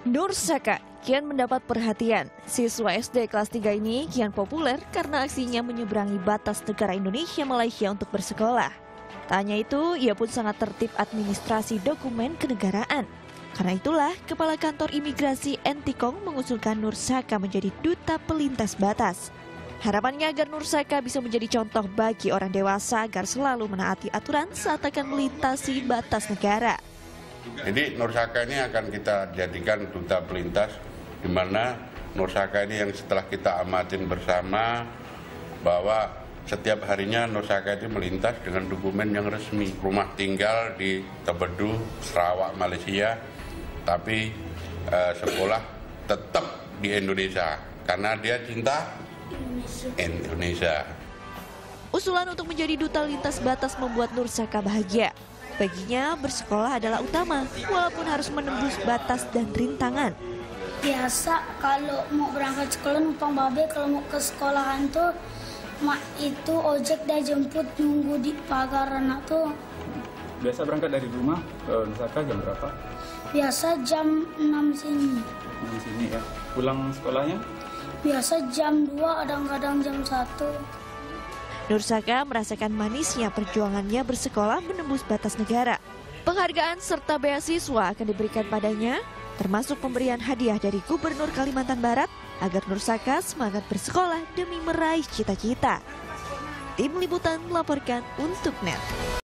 Nur Saka kian mendapat perhatian. Siswa SD kelas 3 ini kian populer karena aksinya menyeberangi batas negara Indonesia Malaysia untuk bersekolah. Tak hanya itu, ia pun sangat tertib administrasi dokumen kenegaraan. Karena itulah, Kepala Kantor Imigrasi Entikong mengusulkan Nur Saka menjadi duta pelintas batas. Harapannya agar Nur Saka bisa menjadi contoh bagi orang dewasa agar selalu menaati aturan saat akan melintasi batas negara. Jadi Nur Saka ini akan kita jadikan duta pelintas, di mana Nur Saka ini yang setelah kita amatin bersama bahwa setiap harinya Nur Saka itu melintas dengan dokumen yang resmi. Rumah tinggal di Tebedu, Sarawak, Malaysia, tapi sekolah tetap di Indonesia karena dia cinta Indonesia. Usulan untuk menjadi duta lintas batas membuat Nur Saka bahagia. Baginya, bersekolah adalah utama, walaupun harus menembus batas dan rintangan. Biasa kalau mau berangkat sekolah numpang babe, kalau mau ke sekolahan tuh mak itu ojek dah jemput nunggu di pagar anak tuh. Biasa berangkat dari rumah ke Lusaka jam berapa? Biasa jam 6 sini. 6 sini ya. Pulang sekolahnya? Biasa jam 2, kadang-kadang jam 1. Nur Saka merasakan manisnya perjuangannya bersekolah menembus batas negara. Penghargaan serta beasiswa akan diberikan padanya, termasuk pemberian hadiah dari Gubernur Kalimantan Barat agar Nur Saka semangat bersekolah demi meraih cita-cita. Tim Liputan melaporkan untuk NET.